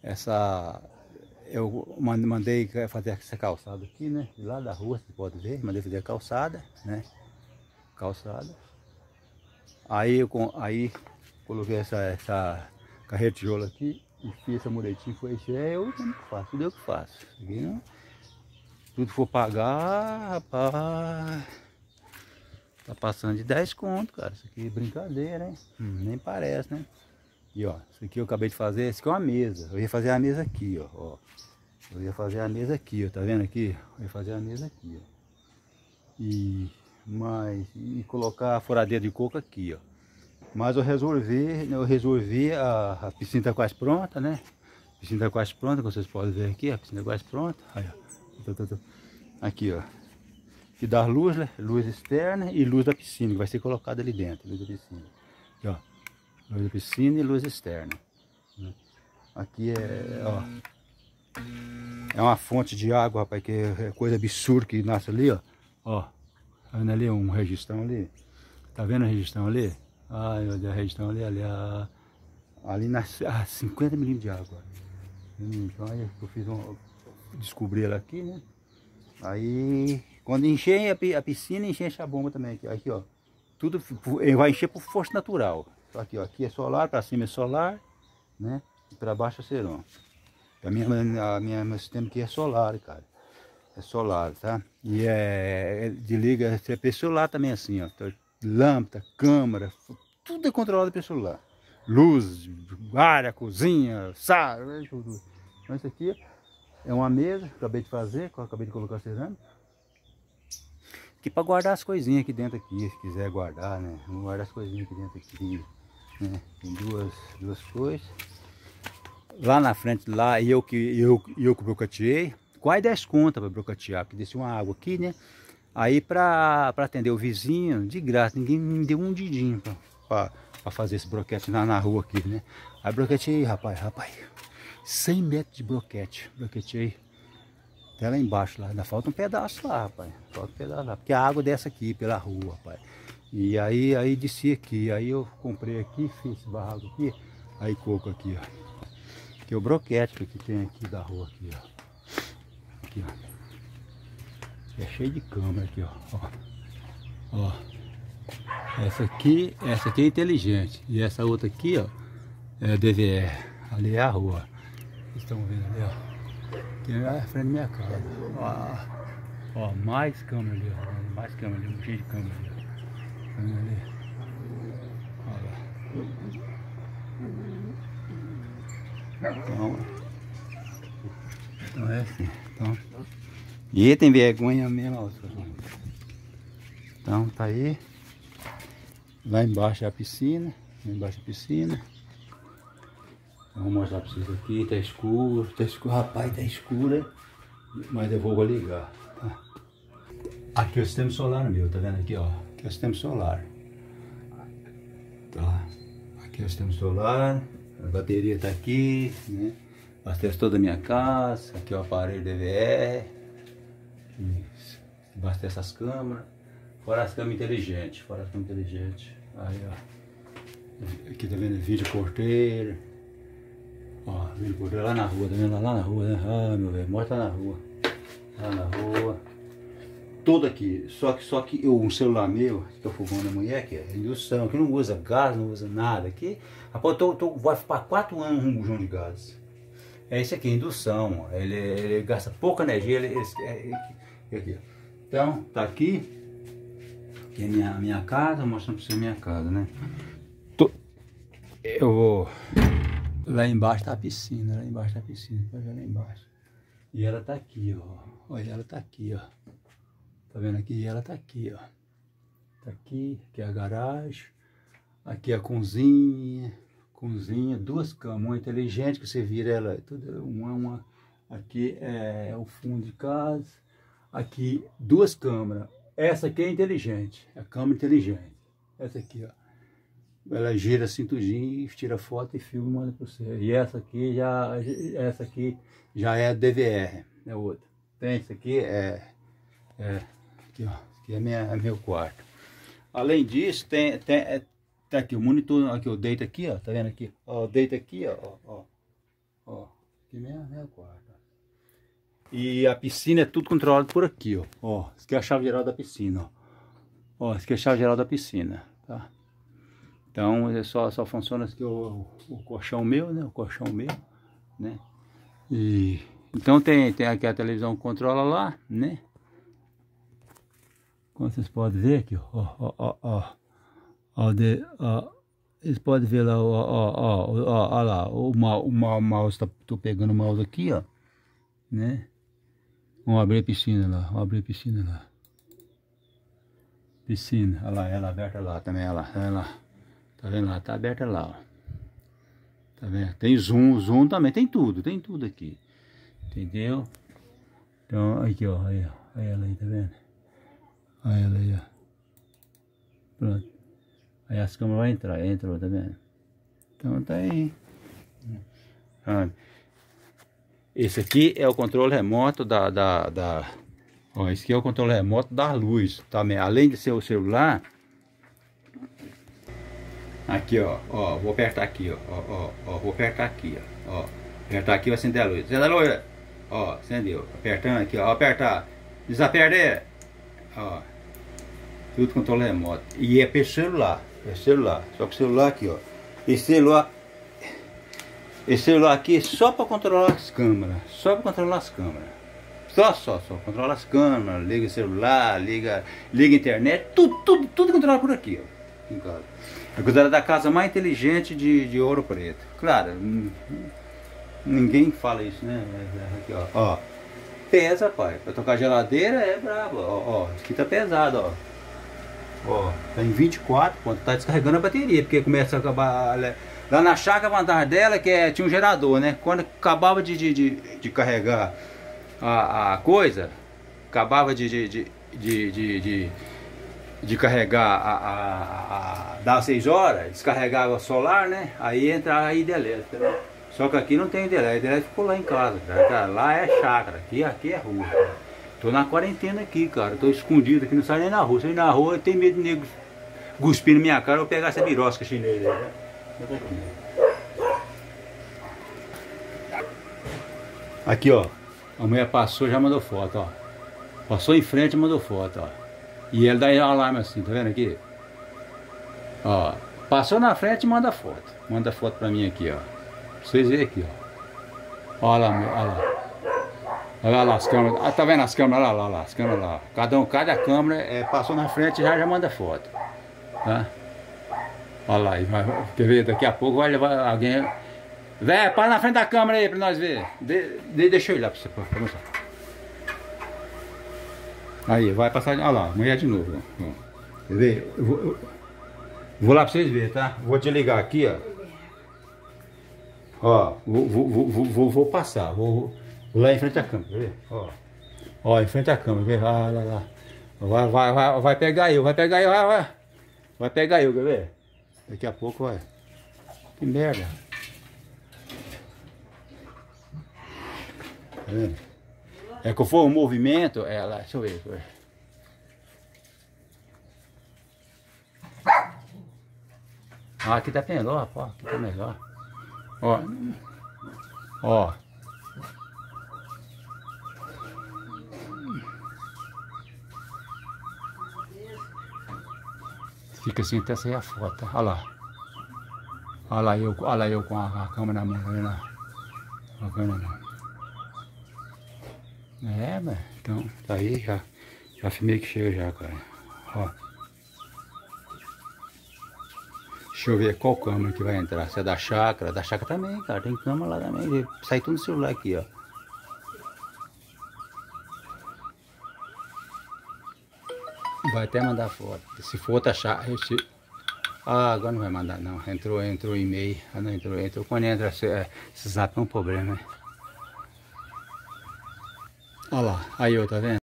Eu mandei fazer essa calçada aqui, né? De lá da rua, você pode ver, mandei fazer a calçada, né? Calçada. Aí coloquei essa carreira de tijolo aqui e fiz essa muretinha, foi isso. É eu que faço, tudo eu que faço. Aqui, não, tudo for pagar, rapaz, tá passando de 10 conto, cara. Isso aqui é brincadeira, hein? Nem parece, né? E ó, isso aqui eu acabei de fazer, isso aqui é uma mesa. Eu ia fazer a mesa aqui, ó. Eu ia fazer a mesa aqui, ó. Tá vendo aqui? Eu ia fazer a mesa aqui, ó. E colocar a furadeira de coco aqui, ó. Mas eu resolvi, a piscina tá quase pronta, né? A piscina tá quase pronta, como vocês podem ver aqui, a piscina tá quase pronta. Aí, ó. Aqui, ó. Que dá luz, né? Luz externa e luz da piscina, que vai ser colocada ali dentro, luz da piscina. Aqui, ó. Luz da piscina e luz externa. Aqui é uma fonte de água, rapaz, que é coisa absurda que nasce ali, ó. Ó, tá vendo ali um registrão ali? Tá vendo o registrão ali? Ai, meu Deus, a registrão ali nasce 50 milímetros de água. Então aí eu descobri ela aqui, né? Aí, quando encher a piscina, enche a bomba também aqui. Aqui, ó. Tudo vai encher por força natural. Aqui, ó. Aqui é solar, para cima é solar, né? E para baixo é serão. Meu sistema aqui é solar, cara. É solar, tá? E desliga, é pelo celular também assim, ó. Lâmpada, câmera, tudo é controlado pelo celular. Luz, área, cozinha, sala, tudo. Então isso aqui é uma mesa que eu acabei de fazer, que eu acabei de colocar cerâmica. Aqui para guardar as coisinhas aqui dentro aqui, se quiser guardar, né? Vamos guardar as coisinhas aqui dentro aqui, né? Tem duas coisas. Lá na frente, lá, eu que brocateei, quase 10 contas para brocatear, porque desceu uma água aqui, né? Aí para atender o vizinho, de graça, ninguém me deu um didinho para fazer esse broquete na rua aqui, né? Aí broqueteei, rapaz, 100 metros de broqueteei até lá embaixo, lá, ainda falta um pedaço lá, rapaz, falta um pedaço lá, porque a água desce aqui pela rua, rapaz. E aí desci aqui, aí eu comprei aqui, fiz esse barraco aqui, aí coco aqui, ó. Que é o broquete que tem aqui da rua aqui, ó. Aqui, ó. É cheio de câmera aqui, ó. Essa aqui é inteligente. E essa outra aqui, ó, é DVR. Ali é a rua. Vocês estão vendo ali, ó. Aqui é a frente da minha casa. Ó, mais câmera ali, ó. Mais câmera ali, cheio de câmera ali, ó. Tá vendo ali? Olha lá. Então é assim. E tem vergonha mesmo, ó. Então tá aí. Lá embaixo é a piscina. Vou mostrar pra vocês aqui, tá escuro, rapaz, tá escuro, mas eu vou ligar. Tá? Aqui é o sistema solar meu, tá vendo aqui, ó? Aqui é o sistema solar. Tá? Aqui é o sistema solar, a bateria tá aqui, né? Abastece toda a minha casa, aqui é o aparelho DVR, abastece as câmeras, fora as câmeras inteligentes, Aí, ó, aqui tá vendo vídeo porteiro, ó, vídeo porteiro lá na rua, tá vendo? Lá na rua, né? Ah, meu velho, mostra lá na rua, todo aqui, só que um celular meu, que é o fogão da mulher, que é indução, que não usa gás, não usa nada, aqui, rapaz, vai para 4 anos um bujão de gás. É esse aqui, indução, ele gasta pouca energia, aqui. Então, tá aqui é minha casa, mostrando pra você a minha casa, né? Eu vou, lá embaixo tá a piscina, pode ver lá embaixo. E ela tá aqui, ó, olha, ela tá aqui, ó, tá vendo aqui? E ela tá aqui, ó, tá aqui é a garagem, aqui é a cozinha, duas camas, uma inteligente que você vira ela, tudo uma aqui é o fundo de casa, aqui 2 câmeras, essa aqui é inteligente, é a câmera inteligente, essa aqui, ó, ela gira assim tudinho, tira foto e filma e manda para você. E essa aqui já é DVR, é outra. Tem esse aqui aqui, ó, aqui é meu quarto. Além disso tá aqui o monitor, aqui eu deito aqui, ó, tá vendo aqui? Ó, deito aqui, ó. Aqui mesmo é o quarto. E a piscina é tudo controlado por aqui, ó. Ó, isso aqui é a chave geral da piscina, ó. Ó, isso aqui é a chave geral da piscina, tá? Então, só funciona aqui o colchão meu, né? O colchão meu, né? E então tem aqui a televisão que controla lá, né? Como vocês podem ver aqui, ó. Vocês podem ver lá, ó lá, o mouse, tô pegando o mouse aqui, ó, né? Vamos abrir a piscina lá, vamos abrir a piscina lá. Piscina, olha lá, ela aberta lá também, olha lá. Tá vendo lá? Tá aberta lá, ó. Tá vendo? Tem zoom também, tem tudo aqui. Entendeu? Então, aqui, ó, aí ela aí, tá vendo? Aí ela aí, ó. Pronto. Aí as câmeras vão entrar, entrou, tá vendo? Então tá aí. Esse aqui é o controle remoto ó, esse aqui é o controle remoto da luz também. Além de ser o celular. Aqui, ó, vou apertar aqui, ó, vou apertar aqui, ó, apertar aqui vai acender a luz. Acende a luz, ó, acendeu. Apertando aqui, ó, apertar, desapertar, ó, tudo controle remoto. E é pelo celular, só que o celular aqui, ó, esse celular aqui é só para controlar as câmeras, só controlar as câmeras, liga o celular, liga a internet, tudo controlado por aqui, ó, em casa. É considerada da casa mais inteligente de Ouro Preto. Claro, ninguém fala isso, né? Aqui, ó. Pesa, pai. Pra tocar geladeira é brabo. Ó, isso aqui tá pesado, ó. Ó, tá em 24, quando tá descarregando a bateria, porque começa a acabar. Lá na chácara, a vantagem dela é que tinha um gerador, né? Quando acabava de carregar a coisa, acabava de carregar dá 6 horas, descarregava solar, né? Aí entra a hidrelétrica, né? Só que aqui não tem hidrelétrica, a hidrelétrica ficou lá em casa, cara. Lá é chácara, aqui é rua, cara. Tô na quarentena aqui, cara. Tô escondido aqui, não saio nem na rua. Saio na rua, eu tenho medo de nego cuspir na minha cara ou pegar essa birosca chinesa, né? Aqui, ó. A mulher passou, já mandou foto, ó. Passou em frente e mandou foto, ó. E ele dá alarme assim, tá vendo aqui? Ó, passou na frente e manda foto. Manda foto pra mim aqui, ó. Pra vocês verem aqui, ó. Olha lá. Olha lá as câmeras. Ah, tá vendo as câmeras? Olha lá, as câmeras lá. Cada câmera passou na frente e já manda foto. Tá? Olha lá, quer ver? Daqui a pouco vai levar alguém. Véi, para na frente da câmera aí pra nós ver. Deixa eu ir lá pra você mostrar. Aí, vai passar. Olha lá, mulher de novo. Ó. Quer ver? Eu vou lá pra vocês verem, tá? Vou desligar aqui, ó. Ó, vou passar. Vou lá em frente à câmera, quer ver? Ó, em frente à câmera, quer ver? Lá. Vai pegar eu, vai. Vai pegar eu, quer ver? Daqui a pouco vai. Que merda. Tá vendo? É que for um movimento, lá, deixa eu ver. Ah, aqui tá melhor, pô, aqui tá melhor. Ó. Fica assim até sair a foto, olha lá. Olha lá eu com a câmera na mão, tá vendo? A câmera na mão. Mas então, tá aí, já filmei que chega já, cara. Ó. Deixa eu ver qual câmera que vai entrar. Se é da chácara também, cara. Tem câmera lá também. Sai tudo no celular aqui, ó. Vai até mandar foto. Se for outra chácara. Agora não vai mandar não. Entrou e-mail. Ah, não entrou. Quando entra esse zap é um problema, né? Olha lá, aí eu, tá vendo?